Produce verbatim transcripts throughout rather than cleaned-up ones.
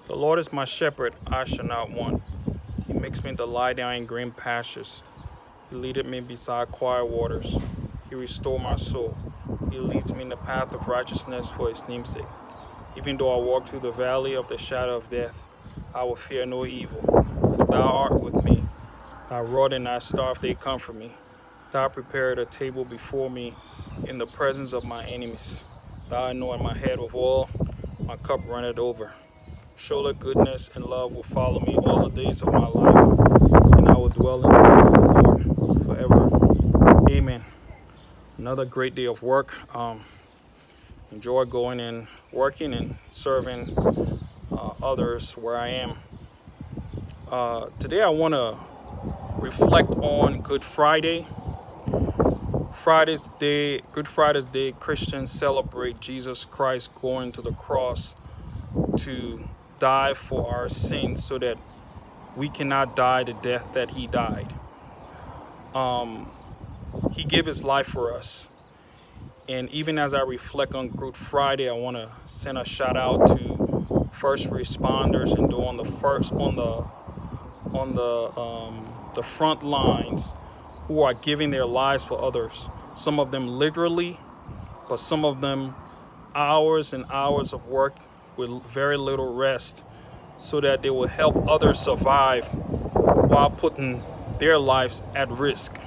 The Lord is my shepherd, I shall not want. He makes me to lie down in green pastures. He leadeth me beside quiet waters. He restores my soul. He leads me in the path of righteousness for his name's sake. Even though I walk through the valley of the shadow of death, I will fear no evil. For thou art with me. Thy rod and thy staff, they comfort me. Thou prepared a table before me in the presence of my enemies. Thou anoint my head with oil, my cup runneth over. Surely goodness and love will follow me all the days of my life, and I will dwell in the house of the Lord forever. Amen. Another great day of work. Um, enjoy going and working and serving uh, others where I am. Uh, today I want to reflect on Good Friday. Friday's Day, Good Friday's Day, Christians celebrate Jesus Christ going to the cross to die for our sins so that we cannot die the death that he died. Um, he gave his life for us. And even as I reflect on Good Friday, I want to send a shout out to first responders and on the first on the on the um, the front lines who are giving their lives for others. Some of them literally, but some of them hours and hours of work with very little rest, so that they will help others survive while putting their lives at risk.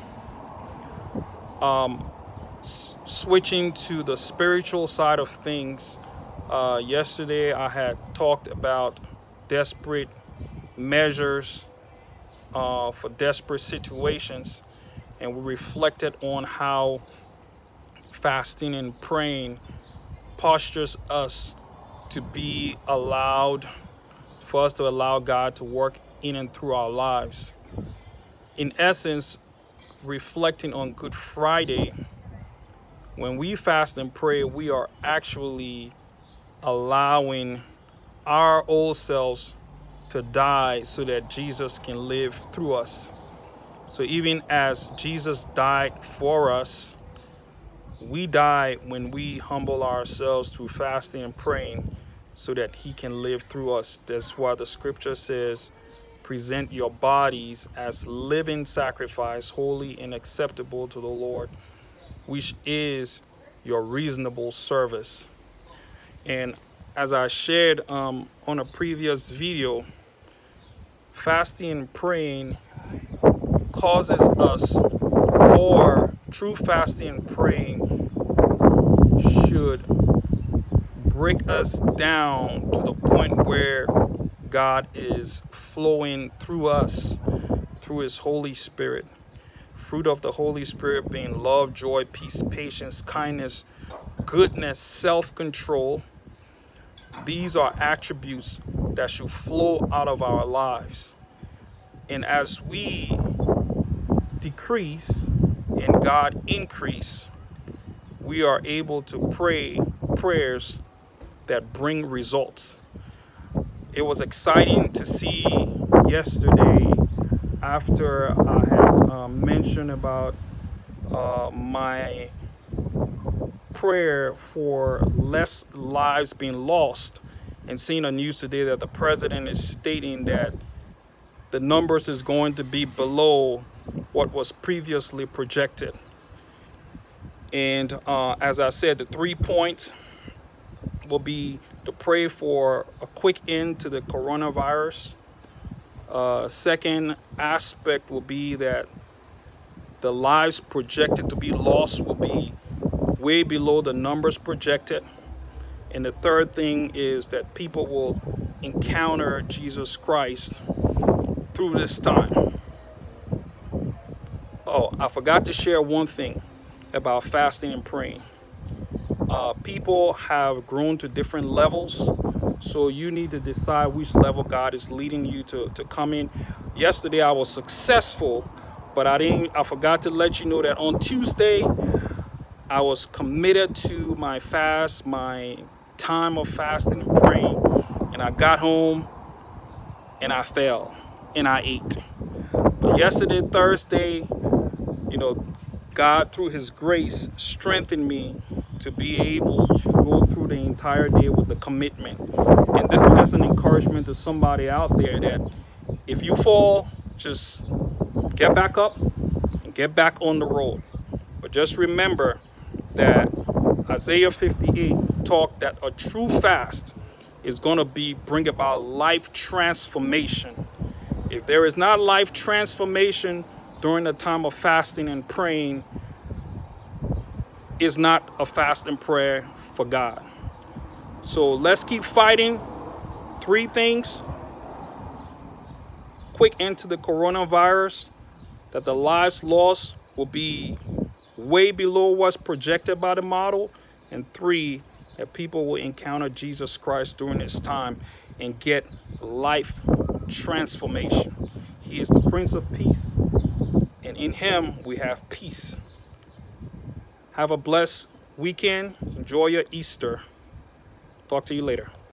Um, switching to the spiritual side of things, uh, yesterday I had talked about desperate measures uh, for desperate situations, and we reflected on how fasting and praying postures us to be allowed, for us to allow God to work in and through our lives. In essence, reflecting on Good Friday, when we fast and pray, we are actually allowing our old selves to die so that Jesus can live through us. So even as Jesus died for us, we die when we humble ourselves through fasting and praying so that he can live through us. That's why the scripture says, present your bodies as living sacrifice, holy and acceptable to the Lord, which is your reasonable service. And as I shared um, on a previous video, fasting and praying causes us, or true fasting and praying should break us down to the point where God is flowing through us, through his Holy Spirit. Fruit of the Holy Spirit being love, joy, peace, patience, kindness, goodness, self-control. These are attributes that should flow out of our lives. And as we decrease and God increase, we are able to pray prayers that bring results. It was exciting to see yesterday, after I had uh, mentioned about uh, my prayer for less lives being lost, and seeing the news today that the president is stating that the numbers is going to be below what was previously projected. And uh, as I said, the three points will be to pray for a quick end to the coronavirus. Uh, second aspect will be that the lives projected to be lost will be way below the numbers projected. And the third thing is that people will encounter Jesus Christ through this time. Oh, I forgot to share one thing about fasting and praying. Uh, people have grown to different levels, so you need to decide which level God is leading you to, to come in. Yesterday I was successful, but I didn't. I forgot to let you know that on Tuesday I was committed to my fast, my time of fasting and praying, and I got home and I fell and I ate. But yesterday, Thursday, you know, God, through his grace, strengthened me to be able to go through the entire day with the commitment. And this is just an encouragement to somebody out there that if you fall, just get back up and get back on the road. But just remember that Isaiah fifty-eight talked that a true fast is going to be bring about life transformation. If there is not life transformation during the time of fasting and praying, is not a fast and prayer for God. So let's keep fighting. Three things. Quick end to the coronavirus, that the lives lost will be way below what's projected by the model. And three, that people will encounter Jesus Christ during this time and get life transformation. He is the Prince of Peace, and in him we have peace. Have a blessed weekend. Enjoy your Easter. Talk to you later.